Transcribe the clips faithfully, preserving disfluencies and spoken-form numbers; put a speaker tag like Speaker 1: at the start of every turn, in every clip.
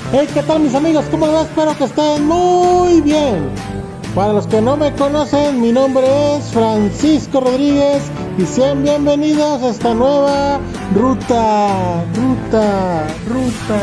Speaker 1: Hey, ¿qué tal mis amigos? ¿Cómo les va? Espero que estén muy bien. Para los que no me conocen, mi nombre es Francisco Rodríguez y sean bienvenidos a esta nueva ruta, ruta, ruta.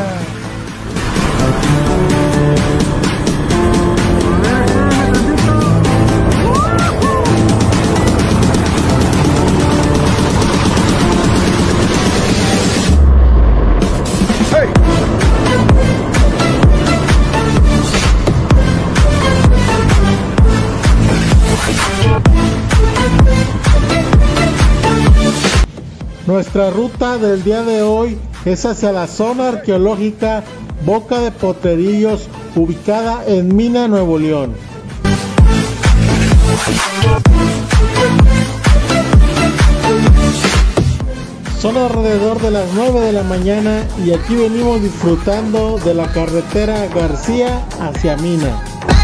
Speaker 1: Nuestra ruta del día de hoy es hacia la zona arqueológica Boca de Potrerillos, ubicada en Mina, Nuevo León. Son alrededor de las nueve de la mañana y aquí venimos disfrutando de la carretera García hacia Mina.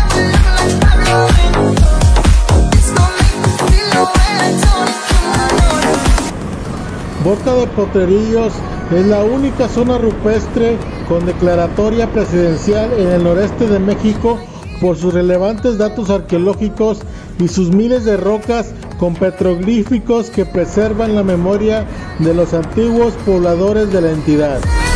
Speaker 1: Boca de Potrerillos es la única zona rupestre con declaratoria presidencial en el noreste de México por sus relevantes datos arqueológicos y sus miles de rocas con petroglíficos que preservan la memoria de los antiguos pobladores de la entidad.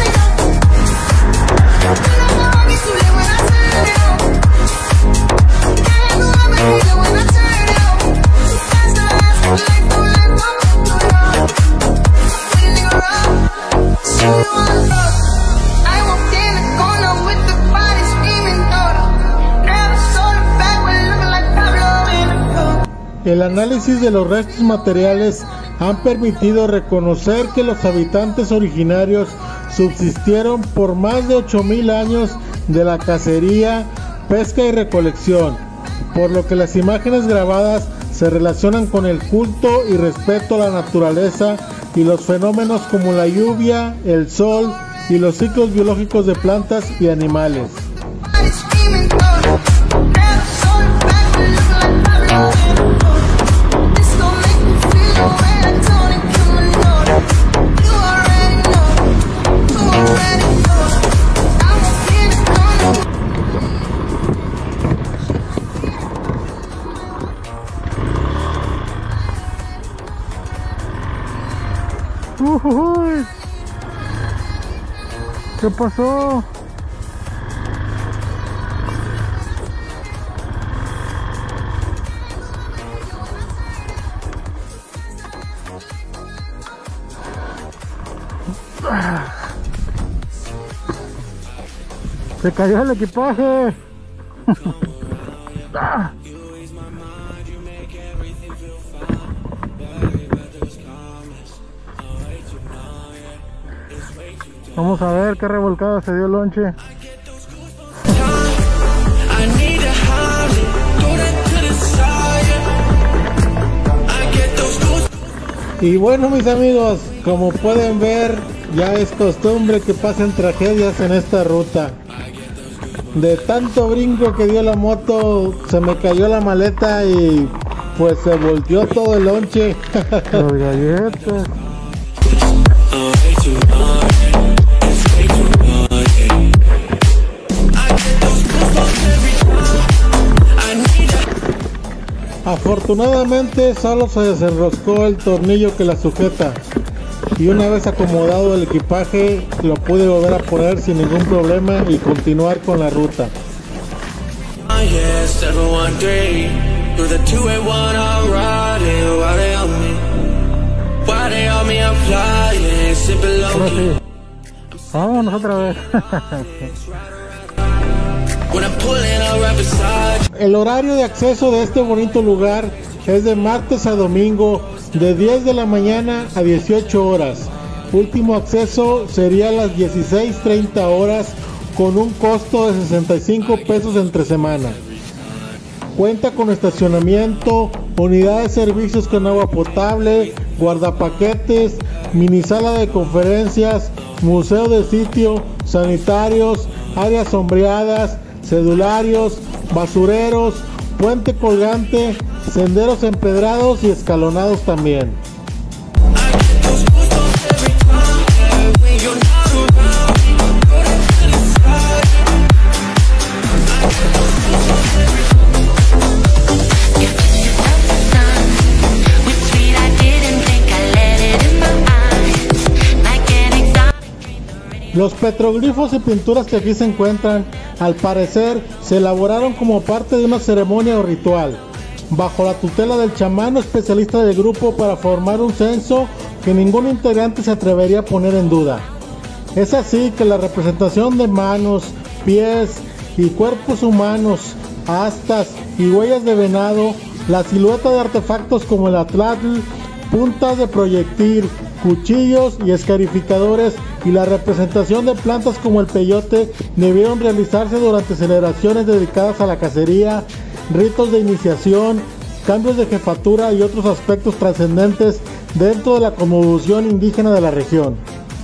Speaker 1: El análisis de los restos materiales han permitido reconocer que los habitantes originarios subsistieron por más de ocho mil años de la cacería, pesca y recolección, por lo que las imágenes grabadas se relacionan con el culto y respeto a la naturaleza y los fenómenos como la lluvia, el sol y los ciclos biológicos de plantas y animales. Uy, ¿qué pasó? Se cayó el equipaje. Vamos a ver qué revolcada se dio el lonche. Y bueno mis amigos, como pueden ver, ya es costumbre que pasen tragedias en esta ruta. De tanto brinco que dio la moto, se me cayó la maleta y pues se volteó todo el lonche. Las galletas. Afortunadamente solo se desenroscó el tornillo que la sujeta y una vez acomodado el equipaje lo pude volver a poner sin ningún problema y continuar con la ruta. Ahora sí. Vámonos otra vez. El horario de acceso de este bonito lugar es de martes a domingo de diez de la mañana a dieciocho horas. Último acceso sería a las dieciséis treinta horas con un costo de sesenta y cinco pesos entre semana. Cuenta con estacionamiento, unidad de servicios con agua potable, guardapaquetes, mini sala de conferencias, museo de sitio, sanitarios, áreas sombreadas, cedularios, basureros, puente colgante, senderos empedrados y escalonados también. Los petroglifos y pinturas que aquí se encuentran, al parecer, se elaboraron como parte de una ceremonia o ritual, bajo la tutela del chamán o especialista del grupo para formar un censo que ningún integrante se atrevería a poner en duda. Es así que la representación de manos, pies y cuerpos humanos, astas y huellas de venado, la silueta de artefactos como el atlatl, puntas de proyectil, cuchillos y escarificadores y la representación de plantas como el peyote debieron realizarse durante celebraciones dedicadas a la cacería, ritos de iniciación, cambios de jefatura y otros aspectos trascendentes dentro de la cosmovisión indígena de la región.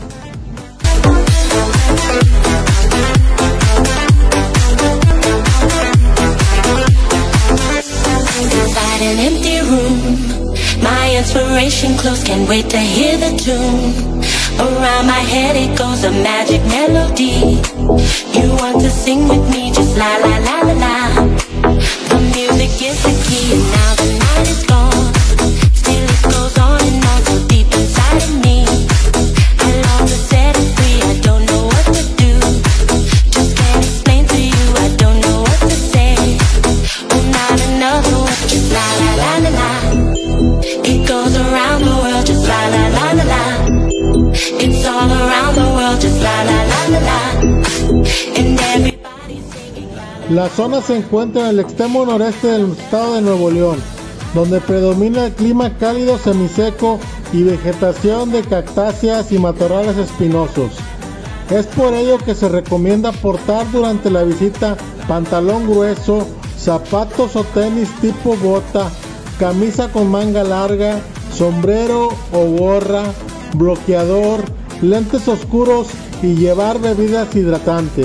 Speaker 2: An empty room, my inspiration close, can't wait to hear the tune. Around my head it goes a magic melody. You want to sing with me, just la la la la la. The music is the key and now the night is gone. Still it goes on and on so deep inside of me. I long to set it free, I don't know what to do. Just can't explain to you, I don't know what to say. Oh, not another one, just la la la la la. It goes around the world, just la la la la la. It's all around the world, just la la la la la. And everybody's singing la.
Speaker 1: La zona se encuentra en el extremo noreste del estado de Nuevo León, donde predomina el clima cálido semiseco y vegetación de cactáceas y matorrales espinosos. Es por ello que se recomienda portar durante la visita pantalón grueso, zapatos o tenis tipo bota, camisa con manga larga, sombrero o gorra, bloqueador, lentes oscuros y llevar bebidas hidratantes.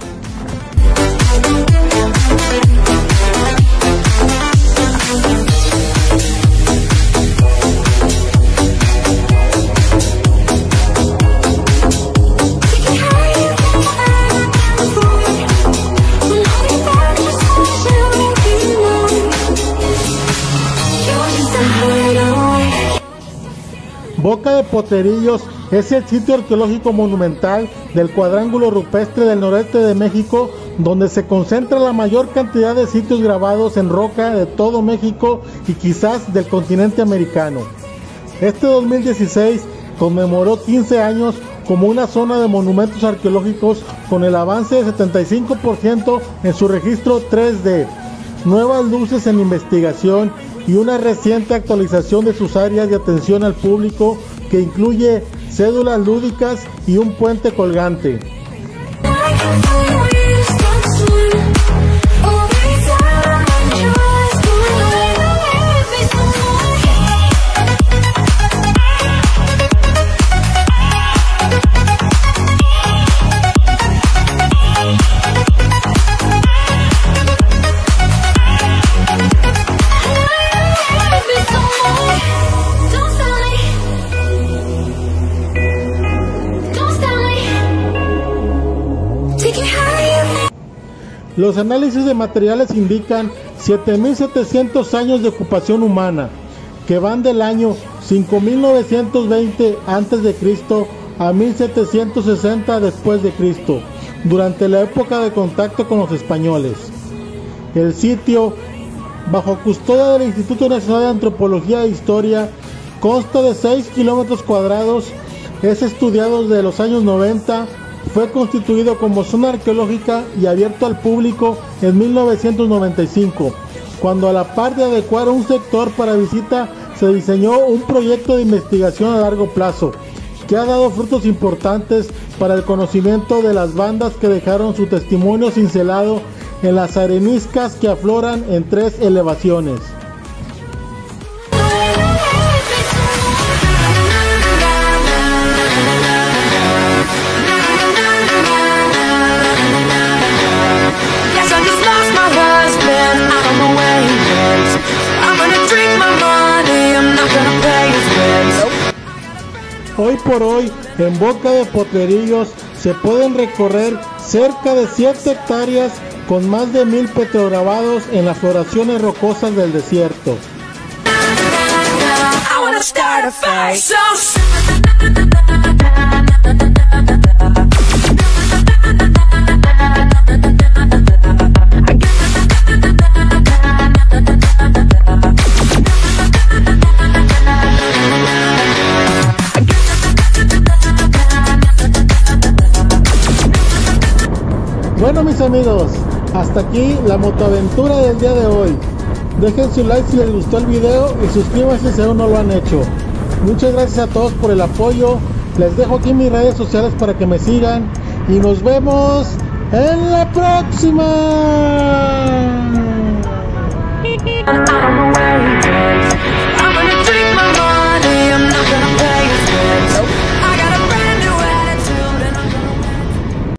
Speaker 1: Boca de Potrerillos es el sitio arqueológico monumental del cuadrángulo rupestre del noreste de México, donde se concentra la mayor cantidad de sitios grabados en roca de todo México y quizás del continente americano. Este dos mil dieciséis conmemoró quince años como una zona de monumentos arqueológicos con el avance de setenta y cinco por ciento en su registro tres D, nuevas luces en investigación y una reciente actualización de sus áreas de atención al público que incluye cédulas lúdicas y un puente colgante. Los análisis de materiales indican siete mil setecientos años de ocupación humana, que van del año cinco mil novecientos veinte antes de Cristo a mil setecientos sesenta después de Cristo, durante la época de contacto con los españoles. El sitio, bajo custodia del Instituto Nacional de Antropología e Historia, consta de seis kilómetros cuadrados, es estudiado desde los años noventa, fue constituido como zona arqueológica y abierto al público en mil novecientos noventa y cinco, cuando a la par de adecuar un sector para visita se diseñó un proyecto de investigación a largo plazo, que ha dado frutos importantes para el conocimiento de las bandas que dejaron su testimonio cincelado en las areniscas que afloran en tres elevaciones. Hoy por hoy, en Boca de Potrerillos se pueden recorrer cerca de siete hectáreas con más de mil petrograbados en las floraciones rocosas del desierto. I Bueno, mis amigos, hasta aquí la motoaventura del día de hoy. Dejen su like si les gustó el video y suscríbanse si aún no lo han hecho. Muchas gracias a todos por el apoyo. Les dejo aquí mis redes sociales para que me sigan y nos vemos en la próxima.